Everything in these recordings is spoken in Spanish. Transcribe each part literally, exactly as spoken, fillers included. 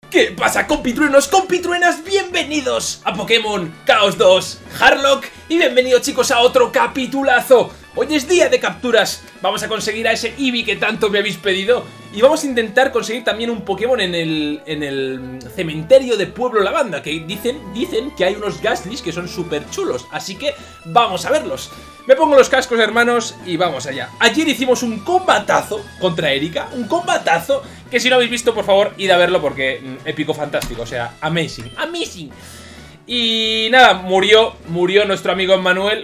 ¿Qué pasa, compitruenos, compitruenas? Bienvenidos a Pokémon Chaos dos Harlock y bienvenidos, chicos, a otro capitulazo. Hoy es día de capturas. Vamos a conseguir a ese Eevee que tanto me habéis pedido y vamos a intentar conseguir también un Pokémon en el, en el cementerio de Pueblo Lavanda, que dicen, dicen que hay unos Gastlys que son súper chulos, así que vamos a verlos. Me pongo los cascos, hermanos, y vamos allá. Ayer hicimos un combatazo contra Erika, un combatazo que si no habéis visto, por favor, id a verlo porque mm, épico, fantástico, o sea, amazing, amazing. Y nada, murió, murió nuestro amigo Emmanuel.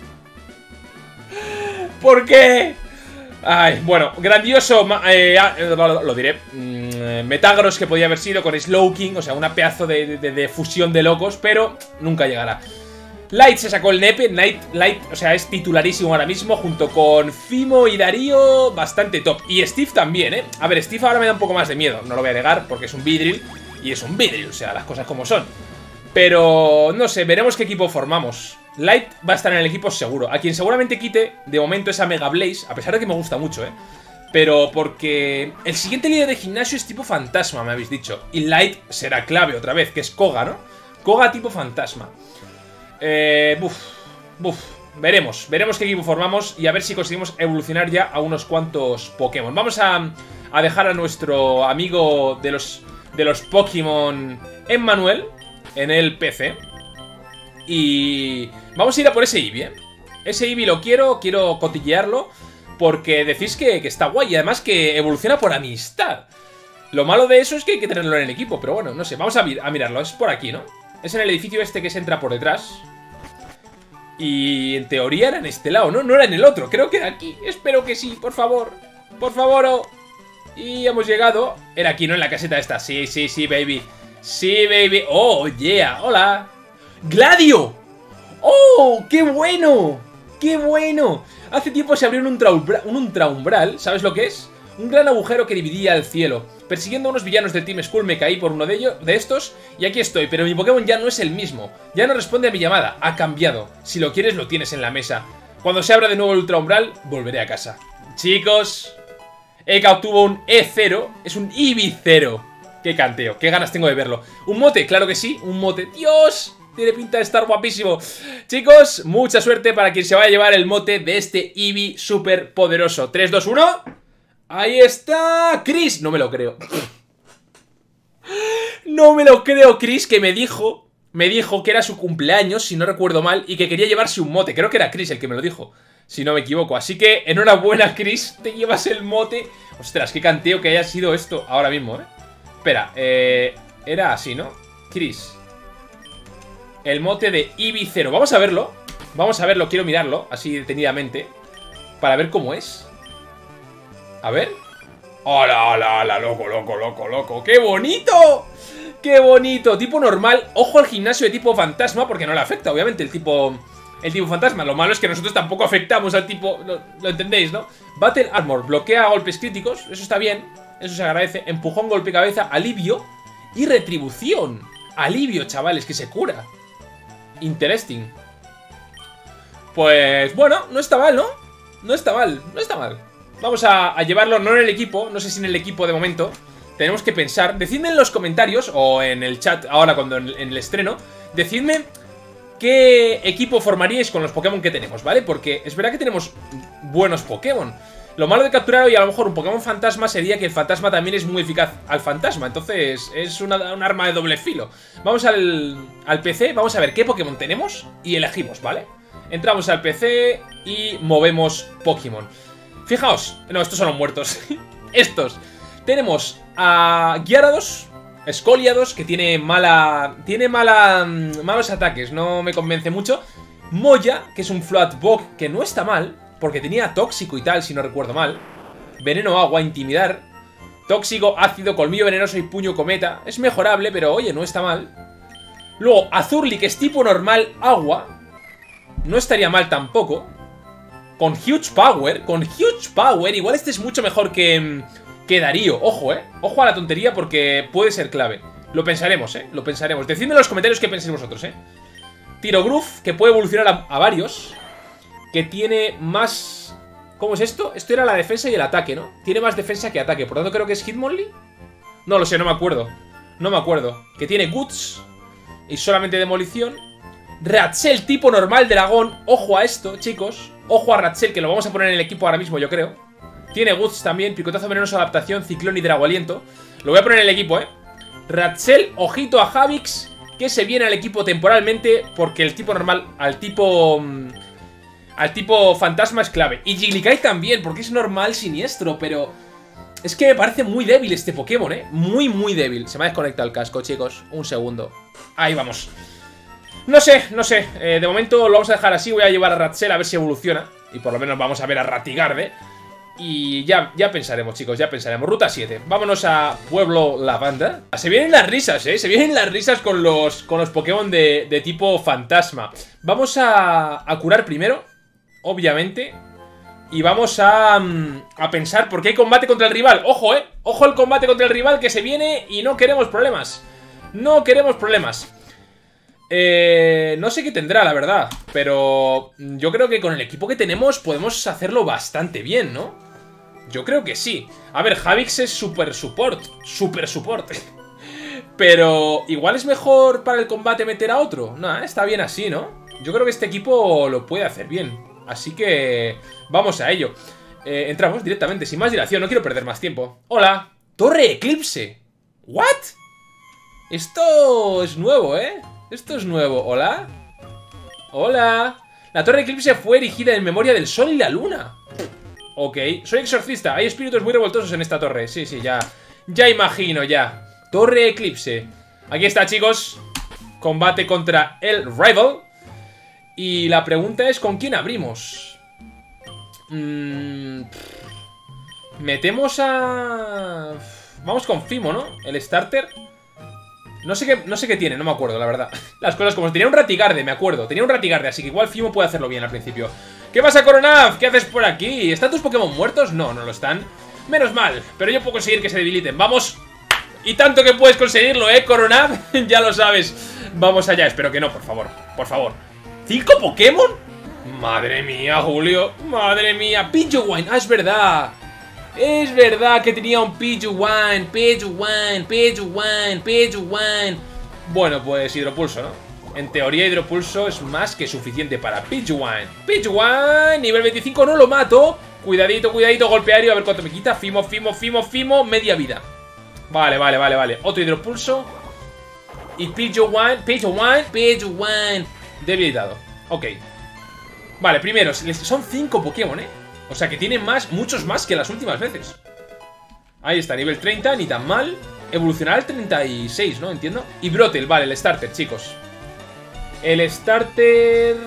¿Por qué? Ay, bueno, grandioso, eh, lo, lo diré, mm, Metagross que podía haber sido con Slowking, o sea, una pedazo de, de, de fusión de locos, pero nunca llegará. Light se sacó el nepe, Light, Light, o sea, es titularísimo ahora mismo, junto con Fimo y Darío, bastante top. Y Steve también, ¿eh? A ver, Steve ahora me da un poco más de miedo, no lo voy a negar, porque es un Vidril, y es un Vidril, o sea, las cosas como son. Pero, no sé, veremos qué equipo formamos. Light va a estar en el equipo seguro. A quien seguramente quite, de momento, es a Mega Blaze, a pesar de que me gusta mucho, ¿eh? Pero porque el siguiente líder de gimnasio es tipo fantasma, me habéis dicho. Y Light será clave otra vez, que es Koga, ¿no? Koga tipo fantasma. Eh, buf, buf, veremos, veremos qué equipo formamos y a ver si conseguimos evolucionar ya a unos cuantos Pokémon. Vamos a, a dejar a nuestro amigo de los, de los Pokémon, Emmanuel, en el P C. Y vamos a ir a por ese Eevee, ¿eh? Ese Eevee lo quiero, quiero cotillearlo, porque decís que, que está guay y además que evoluciona por amistad. Lo malo de eso es que hay que tenerlo en el equipo, pero bueno, no sé, vamos a, a mirarlo, es por aquí, ¿no? Es en el edificio este que se entra por detrás. Y en teoría era en este lado, ¿no? No era en el otro, creo que era aquí. Espero que sí, por favor. Por favor, oh. Y hemos llegado. Era aquí, ¿no? En la caseta esta. Sí, sí, sí, baby. Sí, baby. Oh, yeah. Hola. ¡Gladio! ¡Oh! ¡Qué bueno! ¡Qué bueno! Hace tiempo se abrió un, ultraumbra un ultraumbral. ¿Sabes lo que es? Un gran agujero que dividía el cielo. Persiguiendo a unos villanos del Team Skull me caí por uno de ellos, de estos, y aquí estoy, pero mi Pokémon ya no es el mismo. Ya no responde a mi llamada, ha cambiado. Si lo quieres, lo tienes en la mesa. Cuando se abra de nuevo el Ultra Umbral, volveré a casa. Chicos, Eka obtuvo un E cero, es un Eevee cero. Qué canteo, qué ganas tengo de verlo. Un mote, claro que sí, un mote. ¡Dios! Tiene pinta de estar guapísimo. Chicos, mucha suerte para quien se vaya a llevar el mote de este Eevee súper poderoso. tres, dos, uno... ¡Ahí está! ¡Chris! No me lo creo. No me lo creo, Chris, que me dijo Me dijo que era su cumpleaños, si no recuerdo mal, y que quería llevarse un mote. Creo que era Chris el que me lo dijo, si no me equivoco. Así que, enhorabuena, Chris, te llevas el mote. Ostras, qué canteo que haya sido esto ahora mismo, ¿eh? Espera, eh... era así, ¿no? Chris. El mote de Eevee cero. Vamos a verlo. Vamos a verlo, quiero mirarlo, así detenidamente, para ver cómo es. A ver. ¡Hola, hola, hola! ¡Loco, loco, loco, loco! ¡Qué bonito! ¡Qué bonito! Tipo normal. Ojo al gimnasio de tipo fantasma, porque no le afecta, obviamente, el tipo... El tipo fantasma. Lo malo es que nosotros tampoco afectamos al tipo... Lo, lo entendéis, ¿no? Battle Armor. Bloquea golpes críticos. Eso está bien. Eso se agradece. Empujón, golpe cabeza, alivio y retribución. Alivio, chavales, que se cura. Interesting. Pues, bueno, no está mal, ¿no? No está mal, no está mal. Vamos a, a llevarlo, no en el equipo, no sé si en el equipo de momento. Tenemos que pensar, decidme en los comentarios o en el chat ahora cuando en, en el estreno. Decidme qué equipo formaríais con los Pokémon que tenemos, ¿vale? Porque es verdad que tenemos buenos Pokémon. Lo malo de capturar hoy a lo mejor un Pokémon fantasma sería que el fantasma también es muy eficaz al fantasma. Entonces es una, un arma de doble filo. Vamos al, al P C, vamos a ver qué Pokémon tenemos y elegimos, ¿vale? Entramos al P C y movemos Pokémon. Fijaos, no, estos son los muertos. Estos. Tenemos a Gyarados, Scoliados, que tiene mala... Tiene mala... malos ataques, no me convence mucho. Moya, que es un Float Bog, que no está mal, porque tenía tóxico y tal, si no recuerdo mal. Veneno, agua, intimidar. Tóxico, ácido, colmillo venenoso y puño cometa. Es mejorable, pero oye, no está mal. Luego, Azurli, que es tipo normal, agua. No estaría mal tampoco. Con Huge Power, con Huge Power, igual este es mucho mejor que, que Darío. Ojo, eh, ojo a la tontería porque puede ser clave. Lo pensaremos, eh, lo pensaremos. Decidme en los comentarios qué pensáis vosotros, eh. Tirogruf, que puede evolucionar a, a varios. Que tiene más... ¿Cómo es esto? Esto era la defensa y el ataque, ¿no? Tiene más defensa que ataque, por lo tanto creo que es Hitmonlee. No lo sé, no me acuerdo. No me acuerdo. Que tiene Guts y solamente demolición. Ratzel tipo normal dragón. Ojo a esto, chicos. Ojo a Ratzel, que lo vamos a poner en el equipo ahora mismo, yo creo. Tiene Guts también. Picotazo venenoso, adaptación, ciclón y drago aliento. Lo voy a poner en el equipo, eh. Ratzel, ojito a Javix, que se viene al equipo temporalmente, porque el tipo normal, al tipo... Al tipo fantasma es clave. Y Jigglypuff también, porque es normal siniestro, pero... Es que me parece muy débil este Pokémon, ¿eh? Muy, muy débil. Se me ha desconectado el casco, chicos. Un segundo. Ahí vamos. No sé, no sé. Eh, de momento lo vamos a dejar así. Voy a llevar a Ratzel a ver si evoluciona. Y por lo menos vamos a ver a Ratigarde. Y ya, ya pensaremos, chicos, ya pensaremos. Ruta siete. Vámonos a Pueblo Lavanda. Se vienen las risas, ¿eh? Se vienen las risas con los, con los Pokémon de, de tipo fantasma. Vamos a, a curar primero, obviamente. Y vamos a, a pensar, porque hay combate contra el rival. Ojo, eh, ojo el combate contra el rival que se viene. Y no queremos problemas. No queremos problemas. Eh, no sé qué tendrá, la verdad. Pero yo creo que con el equipo que tenemos podemos hacerlo bastante bien, ¿no? Yo creo que sí. A ver, Javix es super support. Super support. Pero igual es mejor para el combate meter a otro. Nah, está bien así, ¿no? Yo creo que este equipo lo puede hacer bien. Así que vamos a ello. eh, Entramos directamente, sin más dilación. No quiero perder más tiempo. Hola. Torre Eclipse. ¿What? Esto es nuevo, ¿eh? Esto es nuevo. ¿Hola? Hola. La Torre Eclipse fue erigida en memoria del Sol y la Luna. Ok. Soy exorcista. Hay espíritus muy revoltosos en esta torre. Sí, sí, ya. Ya imagino, ya. Torre Eclipse. Aquí está, chicos. Combate contra el rival. Y la pregunta es, ¿con quién abrimos? Mm, metemos a... Vamos con Fimo, ¿no? El starter. No sé qué, no sé qué tiene, no me acuerdo, la verdad. Las cosas como... Tenía un Ratigarde, me acuerdo. Tenía un Ratigarde, así que igual Fimo puede hacerlo bien al principio. ¿Qué pasa, Coronav? ¿Qué haces por aquí? ¿Están tus Pokémon muertos? No, no lo están. Menos mal, pero yo puedo conseguir que se debiliten. ¡Vamos! Y tanto que puedes conseguirlo, ¿eh, Coronav? Ya lo sabes. Vamos allá, espero que no, por favor. Por favor. ¿Cinco Pokémon? Madre mía, Julio. Madre mía. Pidgeywine. Ah, es verdad. Es verdad que tenía un Pidgeywine. Pidgeywine, Pidgeywine, Pidgeywine. Bueno, pues hidropulso, ¿no? En teoría hidropulso es más que suficiente para Pidgeywine. Pidgeywine, nivel veinticinco, no lo mato. Cuidadito, cuidadito, golpe aéreo. A ver cuánto me quita. Fimo, Fimo, Fimo, Fimo. Media vida. Vale, vale, vale, vale. Otro hidropulso. Y Pidgeywine, Pidgeywine, Pidgeywine. Debilitado. Ok. Vale, primero, son cinco Pokémon, ¿eh? O sea que tienen más, muchos más que las últimas veces. Ahí está, nivel treinta, ni tan mal. Evolucionará al treinta y seis, ¿no? Entiendo. Y Brotel, vale, el starter, chicos. El starter...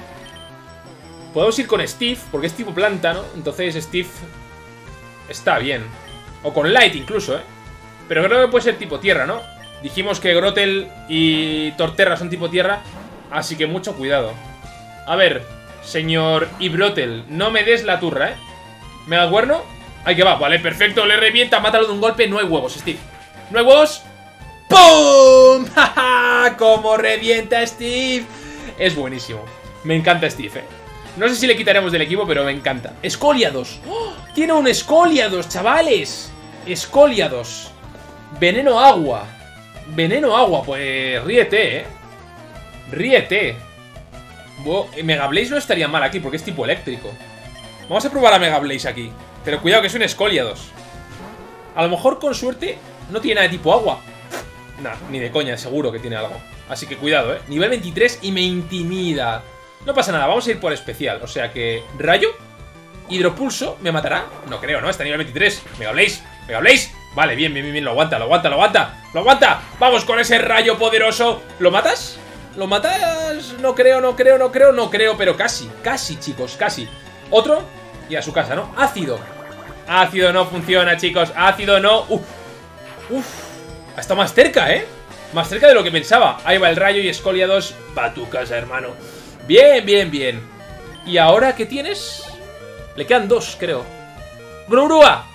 Podemos ir con Steve, porque es tipo planta, ¿no? Entonces Steve está bien. O con Light incluso, ¿eh? Pero creo que puede ser tipo tierra, ¿no? Dijimos que Grotel y Torterra son tipo tierra. Así que mucho cuidado. A ver, señor Ibrotel, no me des la turra, ¿eh? ¿Mega cuerno? Ahí que va, vale, perfecto, le revienta, mátalo de un golpe. No hay huevos, Steve. ¿No hay huevos? ¡Pum! ¡Ja! ¡Cómo revienta Steve! Es buenísimo. Me encanta Steve, ¿eh? No sé si le quitaremos del equipo, pero me encanta. Escoliados. ¡Oh! Tiene un Escoliados, chavales. Escoliados. Veneno agua. Veneno agua, pues ríete, ¿eh? Ríete. Bueno, Mega Blaze no estaría mal aquí porque es tipo eléctrico. Vamos a probar a Mega Blaze aquí. Pero cuidado que es un Escoliados. A lo mejor con suerte no tiene nada de tipo agua. Nah, ni de coña, seguro que tiene algo. Así que cuidado, eh. Nivel veintitrés y me intimida. No pasa nada, vamos a ir por especial. O sea que... ¿Rayo? ¿Hidropulso? ¿Me matará? No creo, ¿no? Está a nivel veintitrés. Mega Blaze. Mega Blaze. Vale, bien, bien, bien, bien. Lo aguanta, lo aguanta, lo aguanta. ¡Lo aguanta! ¡Vamos con ese rayo poderoso! ¿Lo matas? ¿Lo matas? No creo, no creo, no creo, no creo, pero casi, casi, chicos, casi. Otro y a su casa, ¿no? Ácido. Ácido no funciona, chicos. Ácido no. Uf. Uf. Ha estado más cerca, ¿eh? Más cerca de lo que pensaba. Ahí va el rayo y Escoliados. Va a tu casa, hermano. Bien, bien, bien. ¿Y ahora qué tienes? Le quedan dos, creo. ¡Grourua!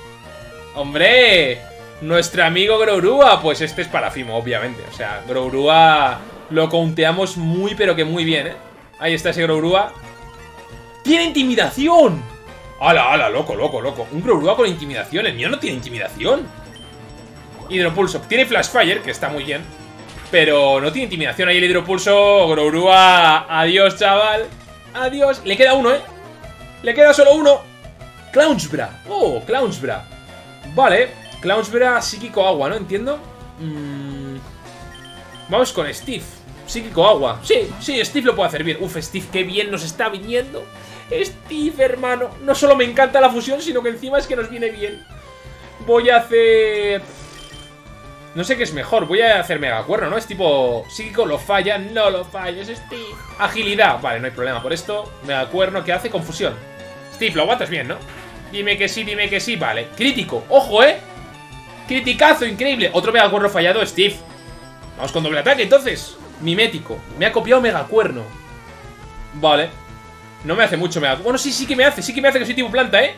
¡Hombre! Nuestro amigo Grourua. Pues este es para Fimo, obviamente. O sea, Grourua lo counteamos muy, pero que muy bien, ¿eh? Ahí está ese Grourua. ¡Tiene intimidación! ¡Hala, hala! Loco, loco, loco. Un Grourua con intimidación. El mío no tiene intimidación. Hidropulso. Tiene Flash Fire, que está muy bien, pero no tiene intimidación ahí el Hidropulso. Grourua, adiós, chaval. Adiós. Le queda uno, ¿eh? Le queda solo uno. Clownsbra. Oh, Clownsbra. Vale. Clownsbra, psíquico agua, ¿no? Entiendo. Mm. Vamos con Steve. Psíquico agua. Sí, sí, Steve lo puede hacer bien. Uf, Steve, qué bien nos está viniendo. Steve, hermano. No solo me encanta la fusión, sino que encima es que nos viene bien. Voy a hacer... No sé qué es mejor. Voy a hacer megacuerno, ¿no? Es tipo... Psíquico, lo falla. No lo falles, Steve. Agilidad. Vale, no hay problema por esto. Megacuerno, ¿qué hace? Confusión. Steve, lo aguantas bien, ¿no? Dime que sí, dime que sí. Vale. Crítico. Ojo, ¿eh? Criticazo, increíble. Otro megacuerno fallado, Steve. Vamos con doble ataque, entonces. Mimético. Me ha copiado megacuerno. Vale. No me hace mucho megacuerno. Bueno, sí, sí que me hace. Sí que me hace que soy tipo planta, ¿eh?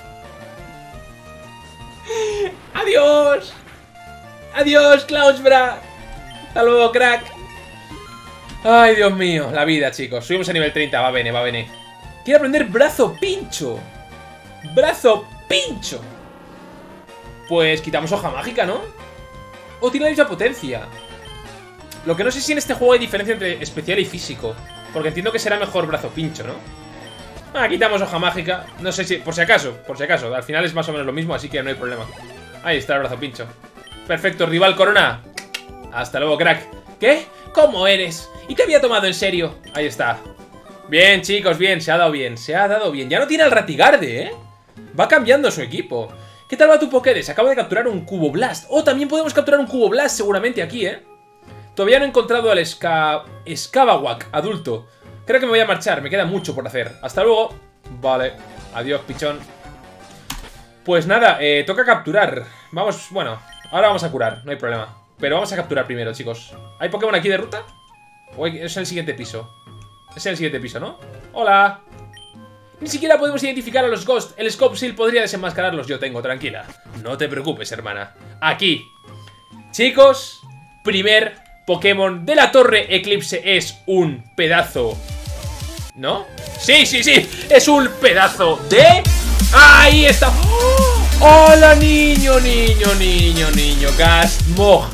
Adiós. Adiós, Clownsbra. Hasta luego, crack. Ay, Dios mío. La vida, chicos. Subimos a nivel treinta. Va bene, va bene. Quiero aprender brazo pincho. Brazo pincho. Pues quitamos hoja mágica, ¿no? O tiene la misma potencia. Lo que no sé si en este juego hay diferencia entre especial y físico, porque entiendo que será mejor brazo pincho, ¿no? Ah, quitamos hoja mágica. No sé si... Por si acaso, por si acaso. Al final es más o menos lo mismo, así que no hay problema. Ahí está el brazo pincho. Perfecto, rival Corona. Hasta luego, crack. ¿Qué? ¿Cómo eres? ¿Y te había tomado en serio? Ahí está. Bien, chicos, bien. Se ha dado bien. Se ha dado bien. Ya no tiene al Ratigarde, ¿eh? Va cambiando su equipo. ¿Qué tal va tu Pokédex? Acabo de capturar un Cubo Blast. Oh, también podemos capturar un Cubo Blast seguramente aquí, ¿eh? Todavía no he encontrado al Ska... Skabawak adulto. Creo que me voy a marchar, me queda mucho por hacer. Hasta luego. Vale, adiós, pichón. Pues nada, eh, toca capturar. Vamos, bueno, ahora vamos a curar, no hay problema. Pero vamos a capturar primero, chicos. ¿Hay Pokémon aquí de ruta? ¿O es en el siguiente piso? Es en el siguiente piso, ¿no? Hola. Ni siquiera podemos identificar a los Ghosts. El Scope Seal podría desenmascararlos. Yo tengo, tranquila. No te preocupes, hermana. Aquí. Chicos, primer Pokémon de la Torre Eclipse es un pedazo. ¿No? Sí, sí, sí. Es un pedazo de... ¡Ahí está! ¡Hola, niño, niño, niño, niño! Gastmog.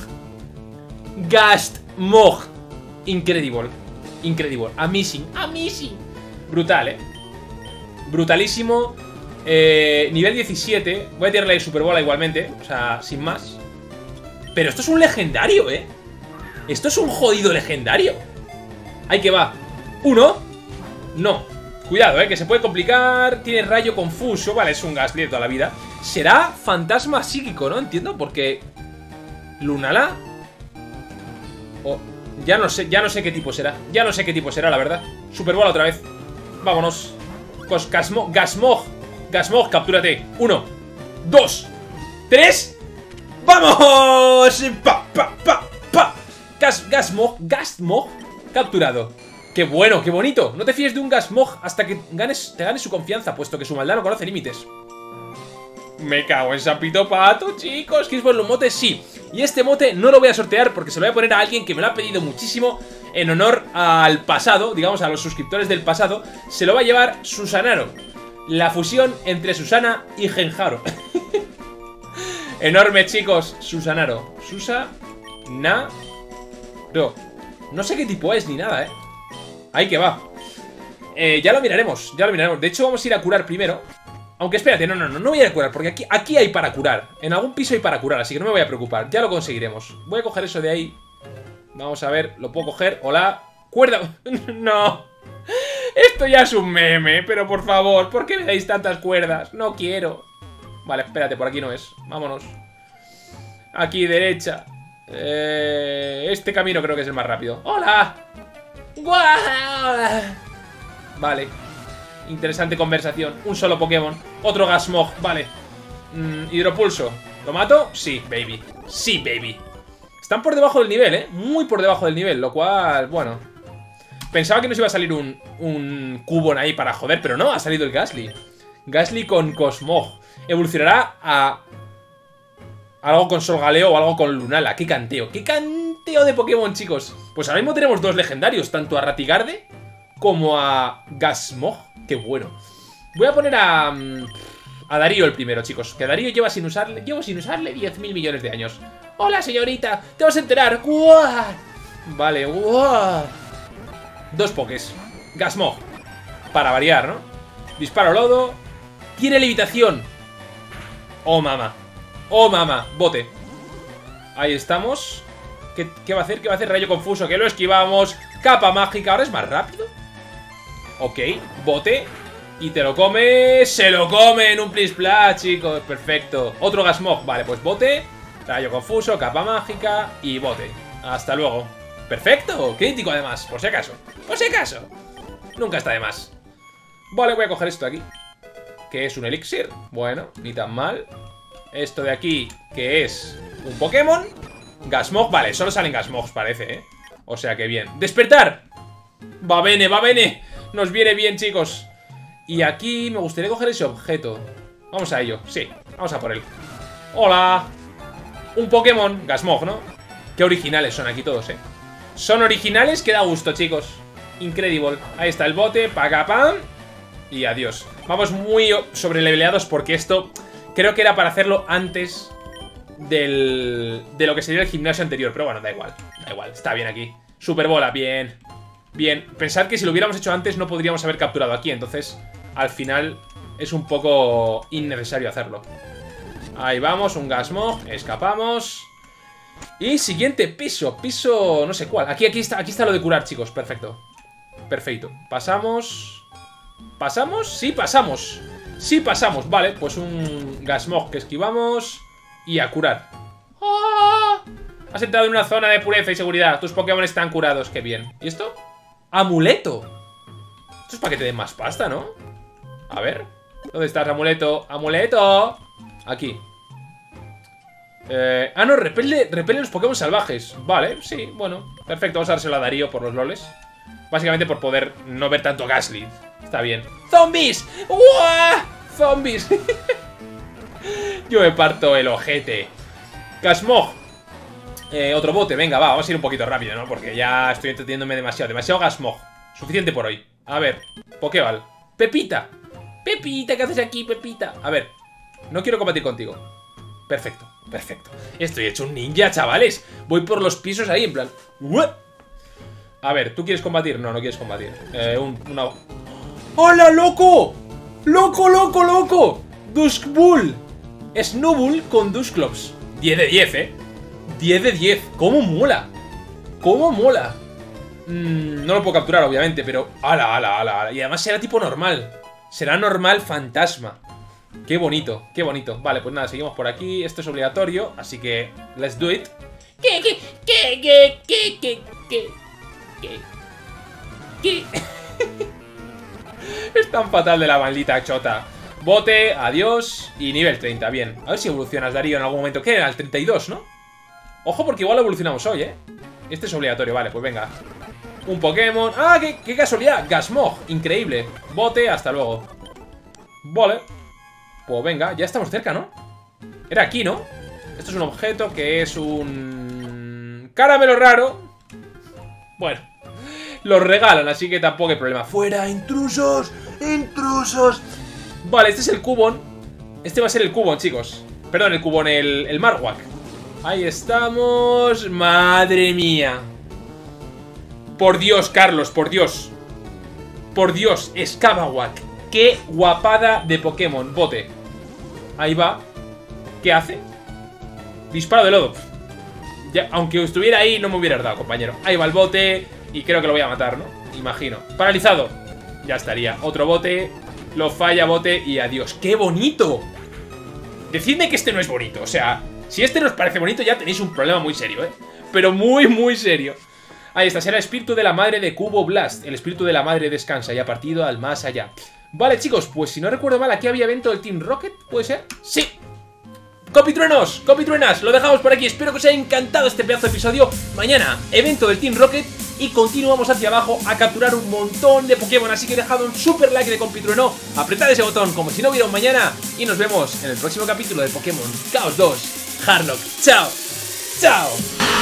Gastmog. Incredible. Incredible. Amazing. Amazing. Brutal, ¿eh? Brutalísimo. eh, Nivel diecisiete. Voy a tirarle Super Bola igualmente. O sea, sin más. Pero esto es un legendario, ¿eh? Esto es un jodido legendario. Ahí que va. Uno. No. Cuidado, ¿eh? Que se puede complicar. Tiene rayo confuso. Vale, es un Gastly de toda la vida. Será fantasma psíquico, ¿no? Entiendo, porque... Lunala. Oh, ya no sé, ya no sé qué tipo será. Ya no sé qué tipo será, la verdad. Super Bola otra vez. Vámonos. Gasmog, Gasmog, Gasmog, captúrate. Uno, dos, tres. ¡Vamos! Pa, pa, pa, pa. Gas, Gasmog, Gasmog, capturado. ¡Qué bueno, qué bonito! No te fíes de un Gasmog hasta que ganes, te ganes su confianza, puesto que su maldad no conoce límites. Me cago en Sapito Pato, chicos. ¿Quieres ponerle un mote? Sí. Y este mote no lo voy a sortear porque se lo voy a poner a alguien que me lo ha pedido muchísimo. En honor al pasado, digamos a los suscriptores del pasado. Se lo va a llevar Susanaro. La fusión entre Susana y Genjaro. Enorme, chicos. Susanaro. Susa... Na... No. No sé qué tipo es ni nada, eh. Ahí que va. eh, Ya lo miraremos, ya lo miraremos. De hecho vamos a ir a curar primero. Aunque espérate, no, no, no, no voy a ir a curar. Porque aquí, aquí hay para curar. En algún piso hay para curar, así que no me voy a preocupar. Ya lo conseguiremos. Voy a coger eso de ahí. Vamos a ver, lo puedo coger. Hola, cuerda. No. Esto ya es un meme. Pero por favor, ¿por qué me dais tantas cuerdas? No quiero. Vale, espérate, por aquí no es. Vámonos. Aquí, derecha. eh, Este camino creo que es el más rápido. Hola. Vale. Interesante conversación. Un solo Pokémon. Otro Gasmog, vale. mm, Hidropulso. ¿Lo mato? Sí, baby. Sí, baby. Están por debajo del nivel, ¿eh? Muy por debajo del nivel, lo cual, bueno. Pensaba que nos iba a salir un, un Cubone ahí para joder, pero no, ha salido el Gastly. Gastly con Cosmog. Evolucionará a... algo con Solgaleo o algo con Lunala. ¡Qué canteo! ¡Qué canteo de Pokémon, chicos! Pues ahora mismo tenemos dos legendarios, tanto a Ratigarde como a Gasmog. ¡Qué bueno! Voy a poner a... A Darío el primero, chicos. Que Darío lleva sin usarle, llevo sin usarle diez mil millones de años. Hola, señorita, te vas a enterar. ¡Guau! Vale, ¡guau! Dos pokés. Gasmog. Para variar, ¿no? Disparo lodo. Tiene levitación. Oh, mama. Oh, mama. Bote. Ahí estamos. ¿Qué, ¿Qué va a hacer? ¿Qué va a hacer? Rayo confuso. Que lo esquivamos. Capa mágica. ¿Ahora es más rápido? Ok. Bote. Y te lo come. Se lo come en un plis plas, chicos. Perfecto. Otro Gasmog. Vale, pues bote. Rayo confuso. Capa mágica. Y bote. Hasta luego. Perfecto. Crítico además. Por si acaso. Por si acaso. Nunca está de más. Vale, voy a coger esto de aquí. Que es un elixir. Bueno, ni tan mal. Esto de aquí, que es un Pokémon. Gasmog, vale, solo salen Gasmogs, parece, ¿eh? O sea que bien. ¡Despertar! Va bene, va bene. Nos viene bien, chicos. Y aquí me gustaría coger ese objeto. Vamos a ello, sí, vamos a por él. ¡Hola! Un Pokémon, Gasmog, ¿no? Qué originales son aquí todos, ¿eh? Son originales que da gusto, chicos. Incredible. Ahí está el bote, pagapam. Y adiós. Vamos muy sobreleveleados porque esto creo que era para hacerlo antes del, de lo que sería el gimnasio anterior. Pero bueno, da igual, da igual, está bien aquí. Super bola, bien. Bien, pensad que si lo hubiéramos hecho antes no podríamos haber capturado aquí. Entonces, al final es un poco innecesario hacerlo. Ahí vamos, un Gasmog, escapamos. Y siguiente piso, piso no sé cuál. Aquí, aquí está, aquí está lo de curar, chicos, perfecto. Perfecto, pasamos. ¿Pasamos? Sí, pasamos. Sí, pasamos, vale, pues un Gasmog que esquivamos. Y a curar. ¡Oh! Has entrado en una zona de pureza y seguridad. Tus Pokémon están curados, qué bien. ¿Y esto? ¡Amuleto! Esto es para que te den más pasta, ¿no? A ver, ¿dónde estás, amuleto? ¡Amuleto! Aquí. Eh, ah, no, repele, repele los Pokémon salvajes. Vale, sí, bueno, perfecto, vamos a dárselo a Darío por los loles. Básicamente por poder no ver tanto Gastly. Está bien. ¡Zombies! ¡Uah! ¡Zombies! Yo me parto el ojete. Gasmog. Eh, otro bote, venga, va, vamos a ir un poquito rápido, ¿no? Porque ya estoy entreteniéndome demasiado. Demasiado Gasmog. Suficiente por hoy. A ver, Pokéball. Pepita. Pepita, ¿qué haces aquí, Pepita? A ver, no quiero combatir contigo. Perfecto, perfecto. Estoy hecho un ninja, chavales. Voy por los pisos ahí, en plan... A ver, ¿tú quieres combatir? No, no quieres combatir. Eh, un, una... ¡Hola, loco! ¡Loco, loco, loco! Duskbull. Snubbull con Dusclops. diez de diez, ¿eh? diez de diez. ¿Cómo mola? ¿Cómo mola? Mm, no lo puedo capturar, obviamente, pero... ¡Hala, hala, hala, hala! Y además será tipo normal. Será normal fantasma. Qué bonito, qué bonito. Vale, pues nada, seguimos por aquí. Esto es obligatorio, así que... Let's do it. ¿Qué, qué, qué, qué, qué, qué, qué, qué, qué? Es tan fatal de la maldita chota. Bote, adiós. Y nivel treinta, bien. A ver si evolucionas, Darío, en algún momento. ¿Qué era? El treinta y dos, ¿no? Ojo, porque igual lo evolucionamos hoy, ¿eh? Este es obligatorio, vale, pues venga. Un Pokémon. ¡Ah, qué, qué casualidad! Gasmog, increíble. Bote, hasta luego. Vale. Pues venga, ya estamos cerca, ¿no? Era aquí, ¿no? Esto es un objeto que es un... caramelo raro. Bueno, los regalan, así que tampoco hay problema. ¡Fuera, intrusos! ¡Intrusos! Vale, este es el Cubone. Este va a ser el Cubone, chicos. Perdón, el Cubone, el, el Marowak. Ahí estamos. ¡Madre mía! Por Dios, Carlos, por Dios. Por Dios, Scavawak. ¡Qué guapada de Pokémon! Bote. Ahí va. ¿Qué hace? Disparo de lodo. Ya, aunque estuviera ahí, no me hubiera dado, compañero. Ahí va el bote. Y creo que lo voy a matar, ¿no? Imagino. Paralizado. Ya estaría. Otro bote. Lo falla, bote. Y adiós. ¡Qué bonito! Decidme que este no es bonito. O sea, si este no os parece bonito, ya tenéis un problema muy serio, ¿eh? Pero muy, muy serio. Ahí está. Será el espíritu de la madre de Cubo Blast. El espíritu de la madre descansa y ha partido al más allá. Vale, chicos, pues si no recuerdo mal, aquí había evento del Team Rocket, ¿puede ser? ¡Sí! ¡Copitruenos! ¡Copitruenas! Lo dejamos por aquí. Espero que os haya encantado este pedazo de episodio. Mañana, evento del Team Rocket. Y continuamos hacia abajo a capturar un montón de Pokémon. Así que dejad un super like de Compitrueno. Apretad ese botón como si no hubiera un mañana. Y nos vemos en el próximo capítulo de Pokémon Chaos dos Harlock. ¡Chao! ¡Chao!